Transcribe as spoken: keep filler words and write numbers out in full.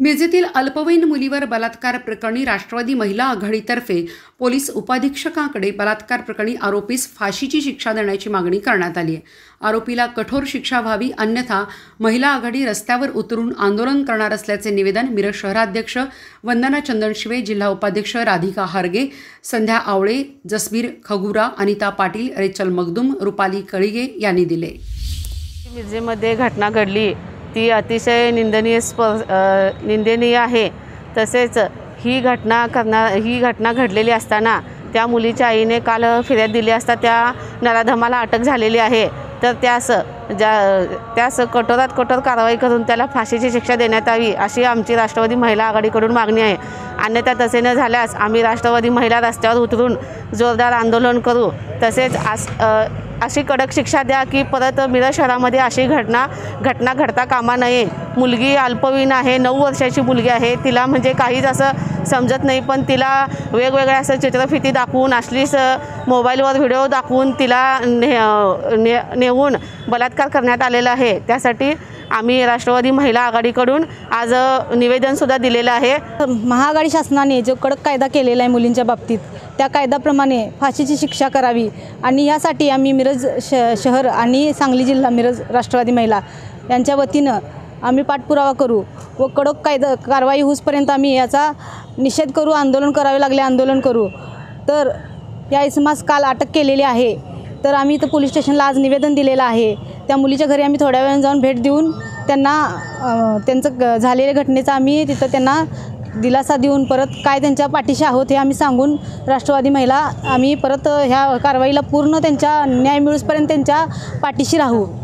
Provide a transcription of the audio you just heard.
मिरजेतील अल्पवयीन मुलीवर बलात्कार प्रकरणी राष्ट्रवादी महिला आघाडीतर्फे पोलीस उपाधीक्षकांकडे बलात्कार प्रकरणी आरोपीस फाशीची शिक्षा देण्याची मागणी करण्यात आली आहे। आरोपीला कठोर शिक्षा व्हावी, अन्यथा महिला आघाडी रस्त्यावर उतरून आंदोलन करणार असल्याचे निवेदन मिरज शहराध्यक्ष वंदना चंदनशिवे, जिल्हा उपाध्यक्ष राधिका हारगे, संध्या आवळे, जसबीर खगुरा, अनिता पाटील, रेचल मगदूम, रुपाली कळिगे यांनी दिले। मिरजेमध्ये घटना घडली ती अतिशय निंदनीय निंदनीय आहे। तसेच ही घटना करणार ही घटना घडलेली असताना त्या मुलीच्या आईने काल फिर्याद दिली असता त्या नराधमाला अटक झालेली आहे। तर त्यास ज्या त्यास कठोरात कठोर कारवाई करून त्याला फाशीची शिक्षा देण्यात यावी अशी आमची राष्ट्रवादी महिला आघाडीकडून मागणी आहे। अन्यथा तसे न झाल्यास आम्ही राष्ट्रवादी महिला रस्त्यावर उतरून जोरदार आंदोलन करू। तसेच आस अशी कडक शिक्षा द्या की परत मिरज शहरामध्ये अशी घटना घटना घडता कामा नये। मुलगी अल्पवयीन आहे, नऊ वर्षाची मुलगी आहे। तिला म्हणजे काहीच असं समजत नाही, पण तिला वेगवेगळ्या असं चित्रफिती दाखवून, अश्लील मोबाईलवर व्हिडिओ दाखवून तिला ने, ने नेऊन बलात्कार करण्यात आलेला आहे। त्यासाठी आम्ही राष्ट्रवादी महिला आघाडीकडून आज निवेदनसुद्धा दिलेलं आहे। महाआघाडी शासनाने जो कडक कायदा केलेला आहे मुलींच्या बाबतीत, त्या कायद्याप्रमाणे फाशीची शिक्षा करावी आणि यासाठी आम्ही मिरज श शहर आणि सांगली जिल्हा मिरज राष्ट्रवादी महिला यांच्या वतीनं आम्ही पाठपुरावा करू व कडक कायदा कारवाई होईपर्यंत आम्ही याचा निषेध करू, आंदोलन करावे लागले आंदोलन करू। तर या इसमास काल अटक केलेली आहे, तर आम्ही इथं पोलीस स्टेशनला आज निवेदन दिलेलं आहे। त्या मुलीच्या घरी आम्ही थोड्या वेळाने जाऊन भेट देऊन त्यांना त्यांचं झालेल्या घटनेचा आम्ही तिथं त्यांना दिलासा देऊन परत काय त्यांच्या पाठीशी आहोत हे आम्ही सांगून राष्ट्रवादी महिला आम्ही परत ह्या कारवाईला पूर्ण त्यांच्या न्याय मिळूसपर्यंत त्यांच्या पाठीशी राहू।